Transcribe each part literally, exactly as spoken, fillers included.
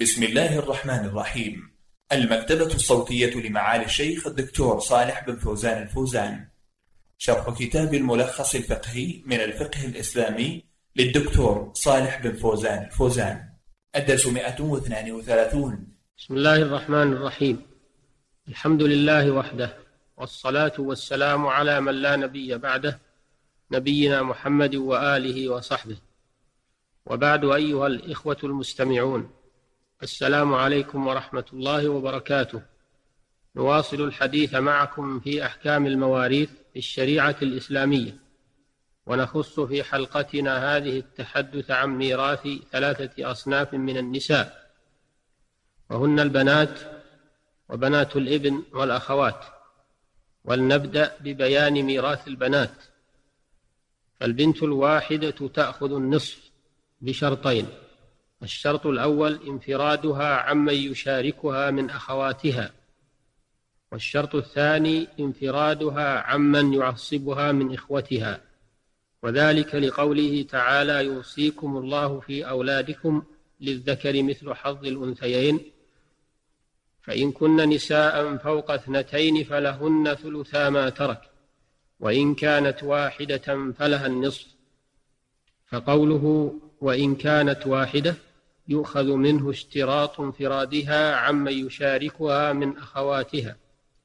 بسم الله الرحمن الرحيم. المكتبة الصوتية لمعالي الشيخ الدكتور صالح بن فوزان الفوزان، شرح كتاب الملخص الفقهي من الفقه الإسلامي للدكتور صالح بن فوزان الفوزان، الدرس مئة واثنان وثلاثون. بسم الله الرحمن الرحيم. الحمد لله وحده، والصلاة والسلام على من لا نبي بعده، نبينا محمد وآله وصحبه، وبعد. أيها الإخوة المستمعون، السلام عليكم ورحمة الله وبركاته. نواصل الحديث معكم في أحكام المواريث في الشريعة الإسلامية، ونخص في حلقتنا هذه التحدث عن ميراث ثلاثة أصناف من النساء، وهن البنات وبنات الابن والأخوات. ولنبدأ ببيان ميراث البنات. فالبنت الواحدة تأخذ النصف بشرطين: الشرط الأول انفرادها عمن يشاركها من أخواتها، والشرط الثاني انفرادها عمن يعصبها من إخوتها، وذلك لقوله تعالى: يوصيكم الله في أولادكم للذكر مثل حظ الأنثيين، فإن كن نساء فوق اثنتين فلهن ثلثا ما ترك، وإن كانت واحدة فلها النصف. فقوله وإن كانت واحدة يؤخذ منه اشتراط انفرادها عمن يشاركها من أخواتها.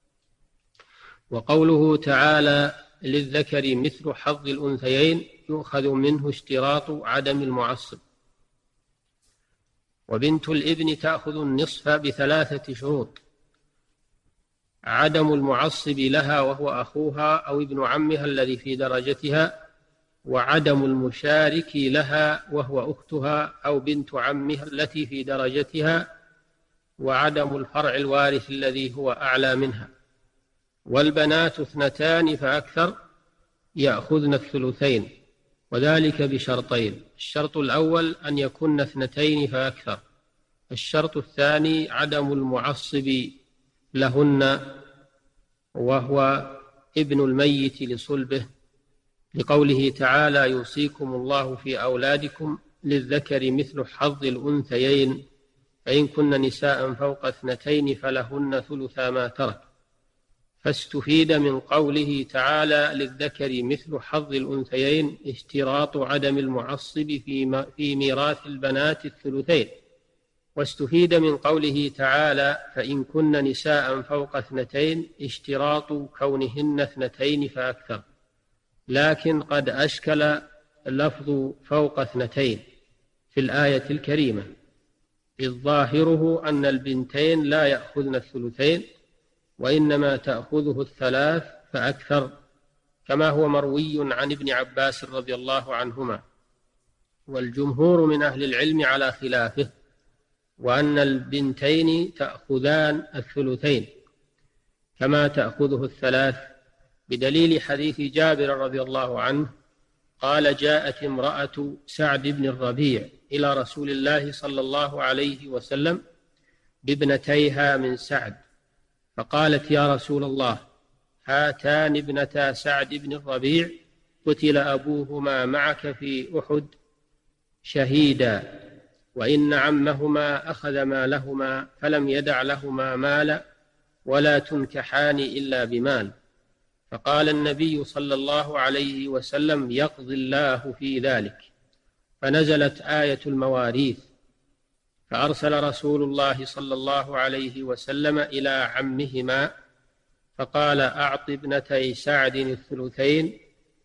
وقوله تعالى للذكر مثل حظ الأنثيين يؤخذ منه اشتراط عدم المعصب. وبنت الابن تأخذ النصف بثلاثة شروط: عدم المعصب لها وهو أخوها أو ابن عمها الذي في درجتها، وعدم المشارك لها وهو أختها أو بنت عمها التي في درجتها، وعدم الفرع الوارث الذي هو أعلى منها. والبنات اثنتان فأكثر يأخذن الثلثين، وذلك بشرطين: الشرط الأول أن يكن اثنتين فأكثر، الشرط الثاني عدم المعصب لهن وهو ابن الميت لصلبه، لقوله تعالى: يوصيكم الله في أولادكم للذكر مثل حظ الأنثيين، فإن كن نساء فوق اثنتين فلهن ثلثا ما ترك. فاستفيد من قوله تعالى للذكر مثل حظ الأنثيين اشتراط عدم المعصب في ميراث البنات الثلثين، واستفيد من قوله تعالى فإن كن نساء فوق اثنتين اشتراط كونهن اثنتين فأكثر. لكن قد أشكل لفظ فوق اثنتين في الآية الكريمة، إذ ظاهره أن البنتين لا يأخذن الثلثين، وإنما تأخذه الثلاث فأكثر، كما هو مروي عن ابن عباس رضي الله عنهما. والجمهور من أهل العلم على خلافه، وأن البنتين تأخذان الثلثين كما تأخذه الثلاث، بدليل حديث جابر رضي الله عنه قال: جاءت امرأة سعد بن الربيع إلى رسول الله صلى الله عليه وسلم بابنتيها من سعد، فقالت: يا رسول الله، هاتان ابنتا سعد بن الربيع قتل أبوهما معك في أحد شهيدا، وإن عمهما أخذ مالهما فلم يدع لهما مالا، ولا تنكحان إلا بمال. فقال النبي صلى الله عليه وسلم: يقضي الله في ذلك. فنزلت آية المواريث، فأرسل رسول الله صلى الله عليه وسلم إلى عمهما فقال: أعط ابنتي سعد الثلثين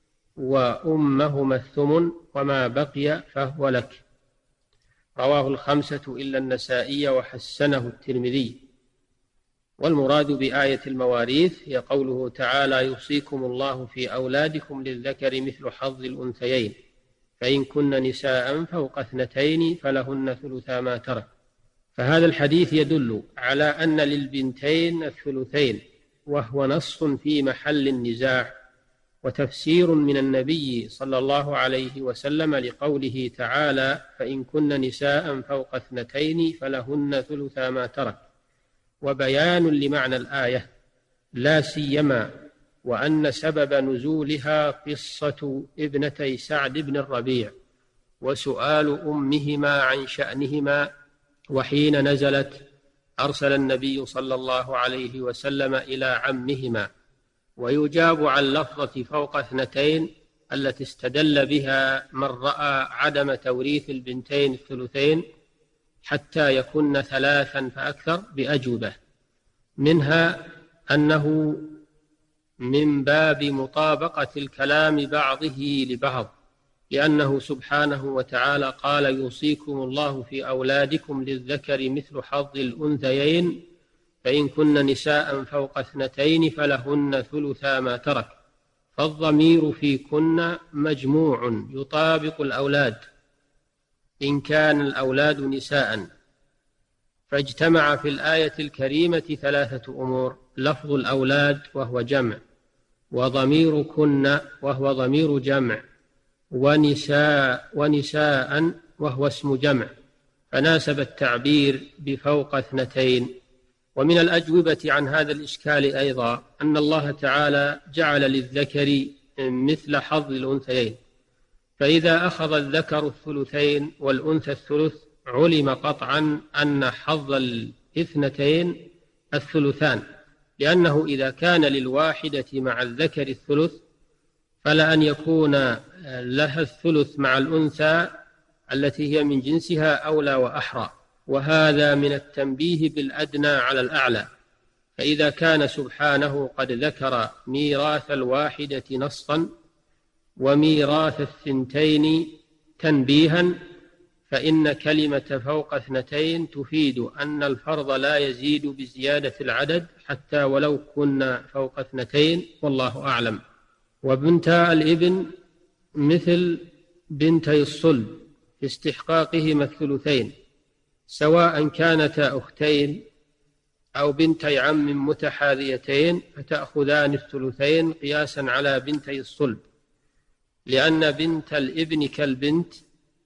وأمهما الثمن، وما بقي فهو لك. رواه الخمسة إلا النسائي وحسنه الترمذي. والمراد بآية المواريث هي قوله تعالى: يوصيكم الله في أولادكم للذكر مثل حظ الأنثيين، فإن كن نساء فوق اثنتين فلهن ثلثا ما ترك. فهذا الحديث يدل على أن للبنتين الثلثين، وهو نص في محل النزاع، وتفسير من النبي صلى الله عليه وسلم لقوله تعالى: فإن كن نساء فوق اثنتين فلهن ثلثا ما ترك، وبيان لمعنى الآية، لا سيما وأن سبب نزولها قصة ابنتي سعد بن الربيع وسؤال أمهما عن شأنهما وحين نزلت أرسل النبي صلى الله عليه وسلم إلى عمهما. ويجاب عن لفظة فوق اثنتين التي استدل بها من رأى عدم توريث البنتين الثلثين حتى يكن ثلاثا فأكثر بأجوبة، منها أنه من باب مطابقة الكلام بعضه لبعض، لأنه سبحانه وتعالى قال: يوصيكم الله في أولادكم للذكر مثل حظ الأنثيين فإن كن نساء فوق اثنتين فلهن ثلثا ما ترك. فالضمير في كن مجموع يطابق الأولاد إن كان الأولاد نساء. فاجتمع في الآية الكريمة ثلاثة أمور: لفظ الأولاد وهو جمع، وضمير كن وهو ضمير جمع، ونساء ونساء وهو اسم جمع، فناسب التعبير بفوق اثنتين. ومن الأجوبة عن هذا الإشكال أيضا أن الله تعالى جعل للذكر مثل حظ الأنثيين، فإذا أخذ الذكر الثلثين والأنثى الثلث علم قطعا أن حظ الاثنتين الثلثان، لأنه إذا كان للواحدة مع الذكر الثلث فلا أن يكون لها الثلث مع الأنثى التي هي من جنسها أولى وأحرى. وهذا من التنبيه بالأدنى على الأعلى. فإذا كان سبحانه قد ذكر ميراث الواحدة نصا وميراث الثنتين تنبيها، فإن كلمة فوق اثنتين تفيد أن الفرض لا يزيد بزيادة العدد حتى ولو كنا فوق اثنتين، والله أعلم. وبنتا الابن مثل بنتي الصلب في استحقاقهما الثلثين، سواء كانتا أختين أو بنتي عم متحاذيتين فتأخذان الثلثين قياسا على بنتي الصلب، لأن بنت الابن كالبنت،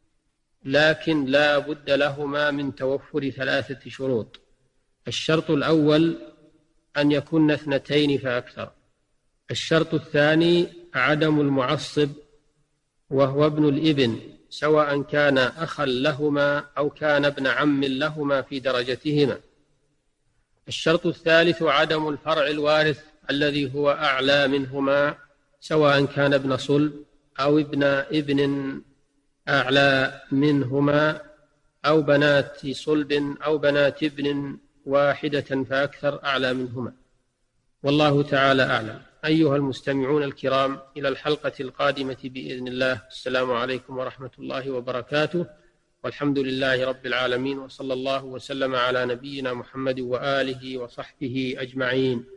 لكن لا بد لهما من توفر ثلاثة شروط. الشرط الأول أن يكون اثنتين فأكثر. الشرط الثاني عدم المعصب وهو ابن الابن، سواء كان أخا لهما أو كان ابن عم لهما في درجتهما. الشرط الثالث عدم الفرع الوارث الذي هو أعلى منهما، سواء كان ابن صلب أو ابن ابن أعلى منهما، أو بنات صلب أو بنات ابن واحدة فأكثر أعلى منهما، والله تعالى أعلم. أيها المستمعون الكرام، إلى الحلقة القادمة بإذن الله. السلام عليكم ورحمة الله وبركاته، والحمد لله رب العالمين، وصلى الله وسلم على نبينا محمد وآله وصحبه أجمعين.